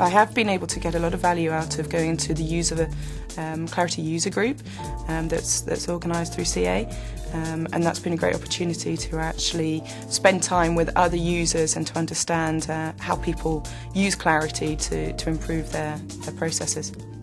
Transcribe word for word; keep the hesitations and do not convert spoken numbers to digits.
I have been able to get a lot of value out of going to the user um, Clarity user group um, that's that's organised through C A, um, and that's been a great opportunity to actually spend time with other users and to understand uh, how people use Clarity to, to improve their, their processes.